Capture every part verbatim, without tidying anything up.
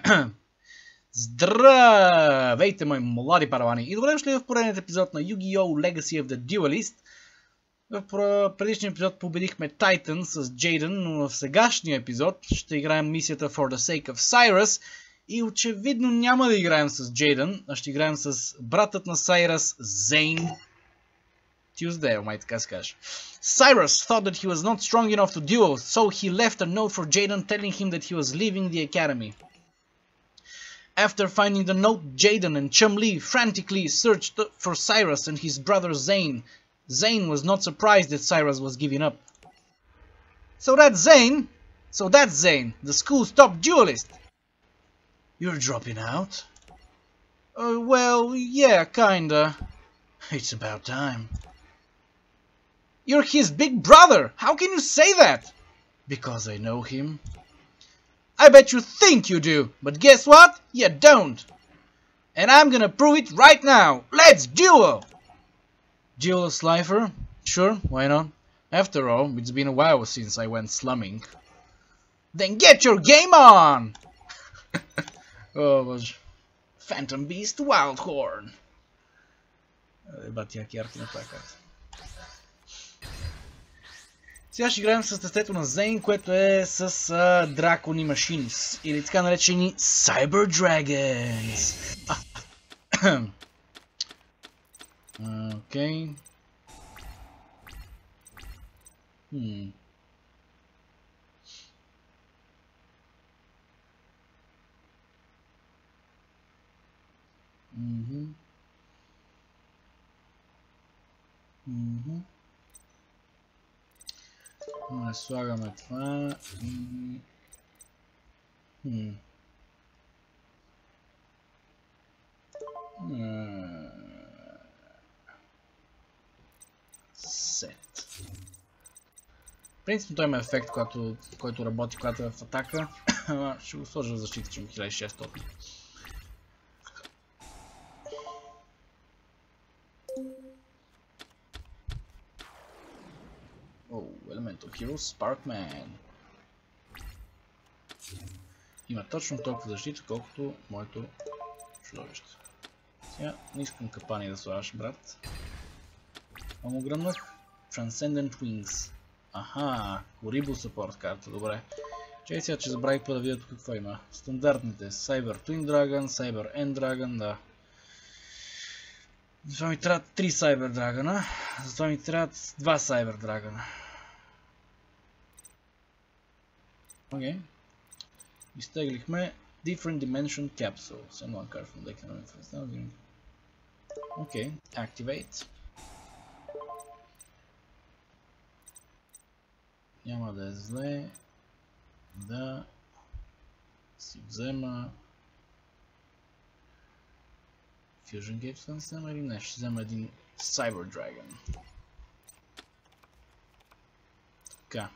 Здравейте, мои млади паравани! И добре дошли в поредният епизод на Yu-Gi-Oh! Legacy of the Duelist. В предишния епизод победихме Titan с Джейден, но в сегашния епизод ще играем мисията For the Sake of Cyrus. И очевидно няма да играем с Джейден, а ще играем с братът на Сайрус, Зейн. Tuesday, май така се каже. Cyrus thought that he was not strong enough to duel, so he left a note for Jaden telling him that he was leaving the academy. After finding the note, Jaden and Chum-Li frantically searched for Cyrus and his brother Zane. Zane was not surprised that Cyrus was giving up. So that's Zane? So that's Zane, the school's top duelist. You're dropping out? Uh, well, yeah, kinda. It's about time. You're his big brother! How can you say that? Because I know him. I bet you think you do, but guess what? You don't. And I'm gonna prove it right now. Let's duel! Duel a Slifer? Sure, why not? After all, it's been a while since I went slumming. Then get your game on! Oh, боже. Phantom Beast Wildhorn. Ебать, яки арки на тази карта. Сега ще играем с тестето на Зейн, което е с а, дракони машинис, или така наречени Cyber Dragons. Окей. Хм. Мгм. Мгм. Не слагаме това и... Хм. Сет. Принципно той има ефект, който, който работи, когато е в атака. Ще го сложа в защита, че му хиляда и шестстотин. Oh, Elemental Hero Sparkman. Има точно толкова защита, колкото моето чудовище. Сега не искам капани да слагаш, брат. Това му гръмнах. Transcendent Wings. Аха, Kuribo Support карта, добре. Чай сега, че забравих па да видя тук какво има. Стандартните Cyber Twin Dragon, Cyber End Dragon, да. Затова ми трябват три Cyber Dragona. Затова ми трябват два Cyber Dragona. Окей. Изтеглихме Different Dimension Capsule. Send one card from deck and influence. Окей. Activate. Няма да е зле да си взема Fusion Gate, ще взема или не? Ще взема един Cyber Dragon. Така.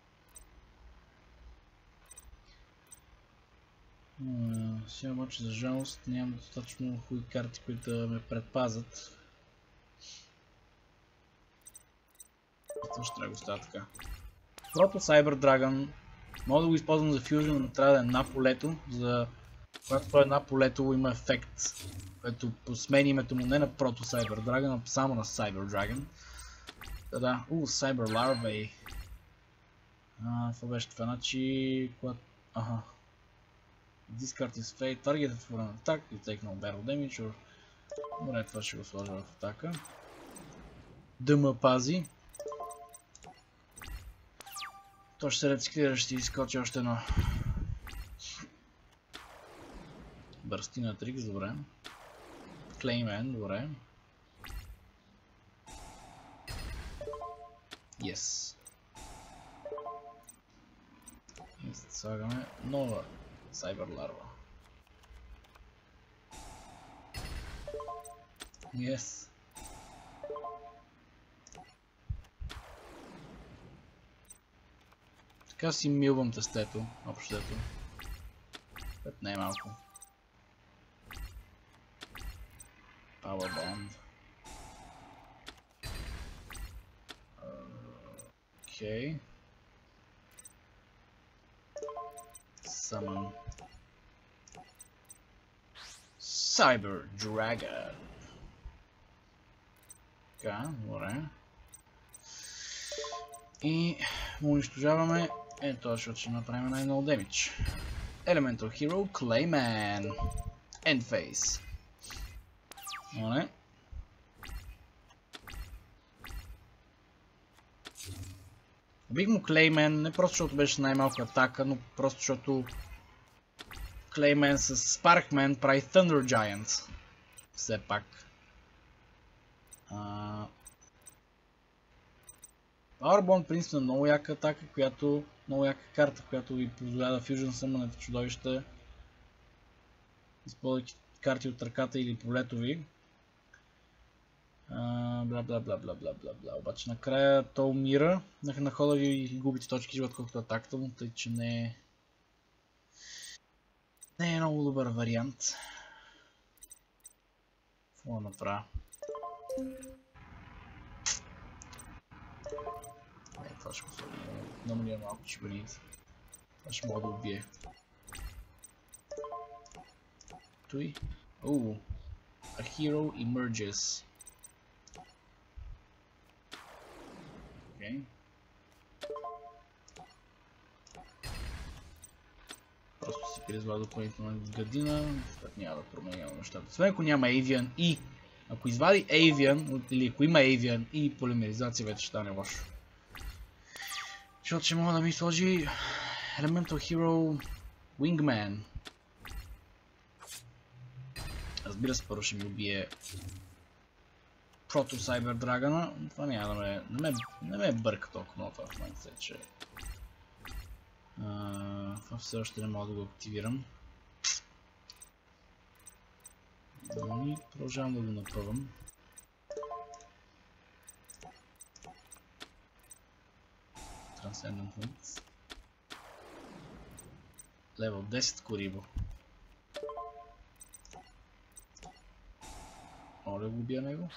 Сега обаче за жалост нямам достатъчно хубави карти, които да ме предпазят. Това ще трябва да го става така. Прото Cyber Dragon. Мога да го използвам за Fusion, но трябва да е на полето. За... Когато той е на полето има ефект, което посмени името му не на Прото Cyber Dragon, а само на Cyber Dragon. Да, да. У, Cyber Larvae. А, това беше това, значи... Аха. This card is fate, targeted for an attack, you take no battle damage, or... Добре, това ще го сложа в атака. Да ме пази. То ще се рециклира, ще изкочи още едно. Бърстина Трикс, добре. Clayman, добре. Yes. И слагаме нова Cyber Larva. Yes. Така си милвам тестето, общото. Пет не е малко. Power Bond. Окей. Summon. Cyber Dragon. Така, добре. И му унищожаваме. Ето това, защото ще направим най-много демидж. Elemental Hero, Clayman. End Phase. Добре. Убих му Clayman, не просто защото беше най-малко атака, но просто защото Clayman с Sparkman прави Thunder Giant. Все пак. Uh... Powerbomb принцип на много яка атака, която много яка карта, която ви позволява да Fusion съмънете чудовища, използвайки карти от ръката или полето ви. Uh, бла бла бла бла бла бла бла. Обаче накрая то умира, на хода ви и губите точки живот, колкото атаката му, тъй че не е... Не е много добър вариант. Какво да направя? Не, това ще го намалия малко чебаните. Това ще мога да убие. Той. Оу. A hero emerges. Окей. Просто си призвава допълнителна градина, това няма да променя нещата. Освен ако няма Avian и ако извади Avian, или ако има Avian и полимеризация, вече ще стане лошо. Защото ще мога да ми сложи Elemental Hero Wingman. Разбира се, първо ще ми убие Proto Cyber Dragon, но това няма да ме... Не ме, не ме бърка толкова много това в момента, че... Uh, това все още не мога да го активирам. И продължавам да го напъвам. Transcendent Winds. Левел десет Корибо. Мога да го убия него?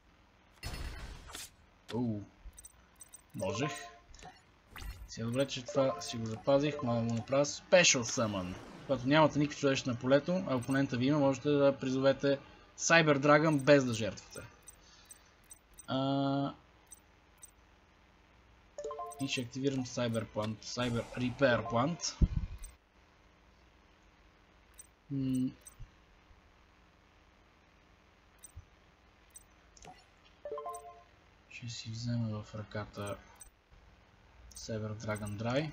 Оу. Можех. Сега добре, че това си го запазих, мога да му направя Special Summon. Когато нямате никакви чудовища на полето, а опонента ви има, можете да призовете Cyber Dragon без да жертвате. А... И ще активирам Cyber Plant, Cyber Repair Plant. М... Ще си взема в ръката Cyber Dragon Dry.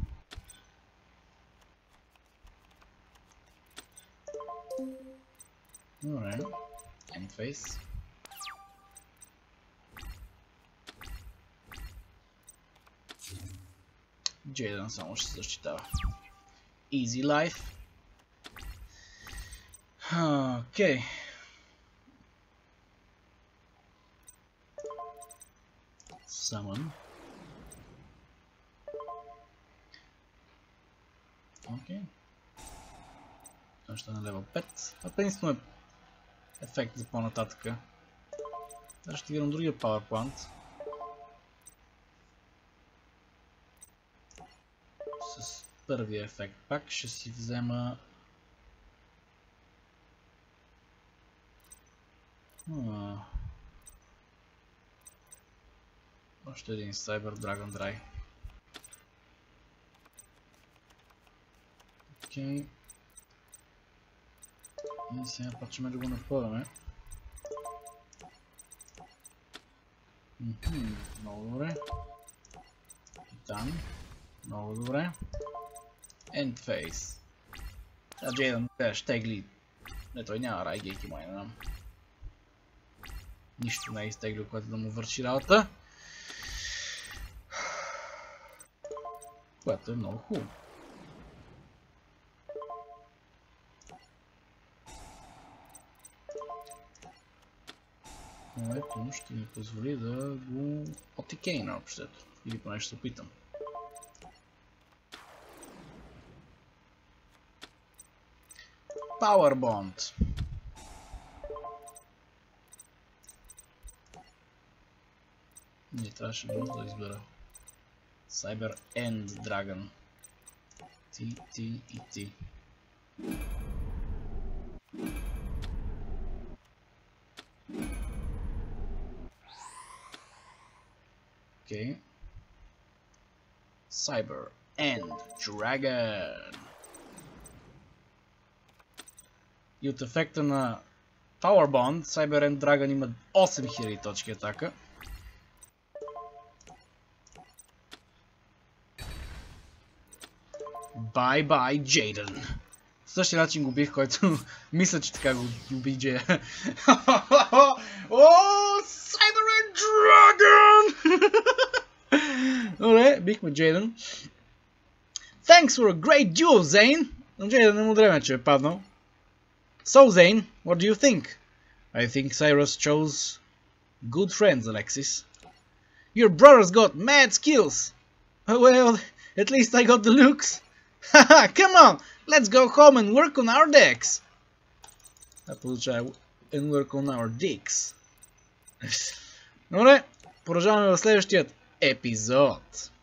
Добре. End Phase. Джейдън само ще се защитава. Easy Life. Окей. Okay. Summon. Окей. Това ще е на левел пет. Това принципно е ефект за по-нататъка. Сега ще активирам другия Power Plant. С първия ефект пак ще си взема... А... Още един Cyber Dragon Dry. Окей. И сега почваме да го напъваме. Много добре. Титан. Много добре. End Phase. А Джейдън ще тегли. Не, той няма райгейки май, не знам. Нищо не е изтеглил, което да му върши работа. Което е много хубаво. Което ще ми позволи да го отикейна общото. Или поне ще се опитам. Power Bond. Не трябваше много да избера. Cyber End Dragon. Ти, ти и ти. Окей. Cyber and Dragon. И от ефекта на Power Bond, Cyber and Dragon има осем хиляди точки атака. Bye-bye, Jaden. Същия начин го бих, който мисля, че така го уби Джея. О, Cyber and Dragon! Добре, бихме Jaden. Thanks for a great duel, Zane! Но Jaden не му дреме, че е паднал. So, Zane, what do you think? I think Cyrus chose good friends, Alexis. Your brother's got mad skills. Well, at least I got the looks. Haha, come on, let's go home and work on our decks. Това получава and work on our dicks. Добре, продължаваме в следващият епизод.